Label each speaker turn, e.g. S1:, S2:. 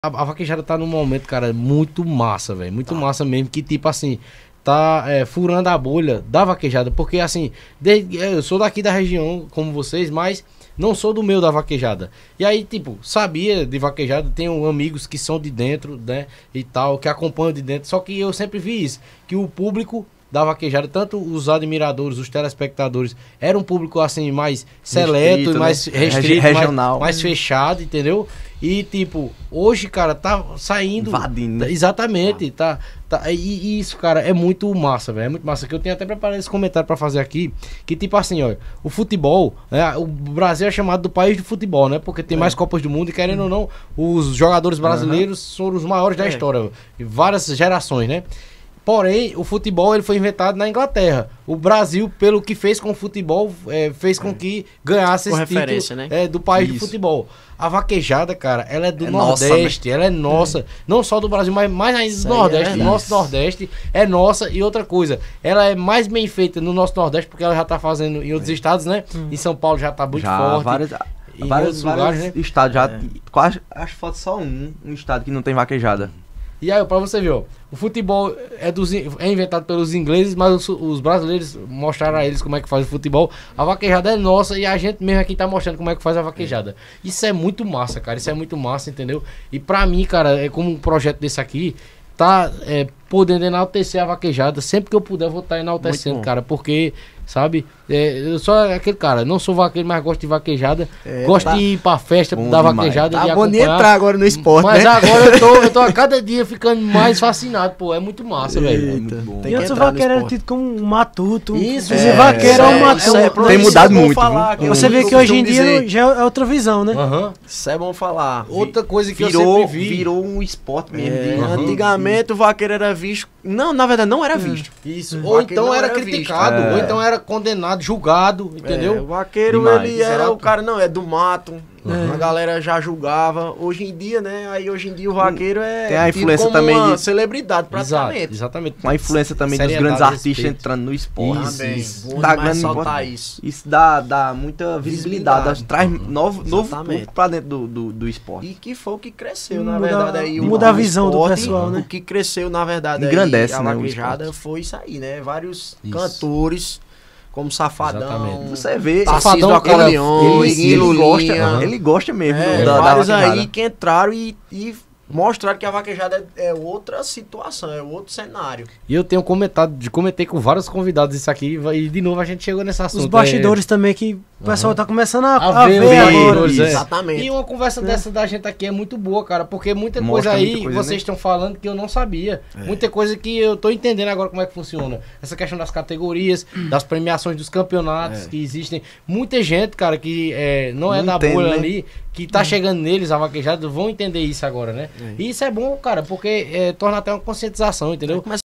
S1: A vaquejada tá num momento, cara, muito massa, velho. Muito massa mesmo, que tipo assim, tá furando a bolha da vaquejada. Porque assim, eu sou daqui da região, como vocês, mas não sou do meio da vaquejada. E aí, tipo, sabia de vaquejada, tenho amigos que são de dentro, né, e tal, que acompanham de dentro. Só que eu sempre vi isso, que o público da vaquejada, tanto os admiradores, os telespectadores, era um público assim mais seleto, restrito, mais restrito, regional, mais fechado, entendeu? E tipo, hoje, cara, tá saindo
S2: invadindo, né?
S1: Exatamente, e isso, cara, é muito massa, velho, é muito massa, que eu tenho até preparado esse comentário pra fazer aqui, que tipo assim, ó, o futebol, né, o Brasil é chamado do país do futebol, né, porque tem mais Copas do Mundo e, querendo ou não, os jogadores brasileiros são os maiores da história, várias gerações, né? Porém, o futebol ele foi inventado na Inglaterra. O Brasil, pelo que fez com o futebol, fez com que ganhasse esse título, né? Do país do futebol. A vaquejada, cara, ela é do Nordeste, nossa, ela é nossa. Não só do Brasil, mas mais ainda do Nordeste. Nosso Nordeste é nossa. E outra coisa, ela é mais bem feita no nosso Nordeste, porque ela já tá fazendo em outros estados, né? Em São Paulo já tá muito forte.
S2: Vários lugares, né? Estados já. Quase, acho que falta só um estado que não tem vaquejada.
S1: E aí, pra você ver, ó, o futebol é inventado pelos ingleses, mas os brasileiros mostraram a eles como é que faz o futebol. A vaquejada é nossa e a gente mesmo aqui tá mostrando como é que faz a vaquejada. Isso é muito massa, cara, isso é muito massa, entendeu? E pra mim, cara, é como um projeto desse aqui, tá podendo enaltecer a vaquejada. Sempre que eu puder, eu vou estar enaltecendo, cara, porque, sabe, eu sou aquele cara, não sou vaqueiro, mas gosto de vaquejada, gosto de ir pra festa da vaquejada,
S2: tá bom de entrar agora no esporte,
S1: mas
S2: né?
S1: agora eu tô a cada dia ficando mais fascinado, pô, é muito massa, velho.
S3: É muito bom. E antes o vaqueiro era tido como um matuto.
S1: Isso,
S3: vaqueiro é um matuto.
S2: Tem mudado muito.
S3: Você vê que hoje em dia já é outra visão, né?
S2: Isso é bom falar.
S1: Outra coisa que eu sempre vi.
S2: Virou um esporte mesmo. Antigamente o vaqueiro era visto. Não, na verdade não era visto.
S1: Isso. Ou então era criticado, ou então era condenado, julgado, entendeu?
S2: O vaqueiro, ele era o cara, não, é do mato. A galera já julgava. Hoje em dia, né? Hoje em dia o vaqueiro
S1: tem a influência
S2: como
S1: também
S2: uma celebridade, praticamente.
S1: Exatamente.
S2: Uma influência também dos grandes artistas entrando no esporte. Isso dá muita visibilidade. Traz novo público pra dentro do esporte.
S3: E que foi o que cresceu, na verdade. Aí muda a visão do pessoal, né?
S2: O que cresceu, na verdade,
S1: engrandece,
S2: a vaquejada foi isso aí, né? Vários cantores, como Safadão.
S1: Exatamente.
S2: Você vê,
S1: Safadão
S2: do acordeão, ele gosta mesmo. Vários aí que entraram e mostraram que a vaquejada é outra situação, é outro cenário.
S1: E eu tenho comentei com vários convidados isso aqui, e de novo a gente chegou nesse assunto.
S3: Os bastidores também, que o pessoal tá começando a ver agora.
S1: Exatamente. E uma conversa dessa da gente aqui é muito boa, cara, porque muita coisa aí vocês estão falando que eu não sabia. Muita coisa que eu tô entendendo agora como é que funciona. Essa questão das categorias, das premiações dos campeonatos que existem. Muita gente, cara, que não é da bolha ali, que tá chegando neles, a vaquejada, vão entender isso agora, né? E isso é bom, cara, porque torna até uma conscientização, entendeu?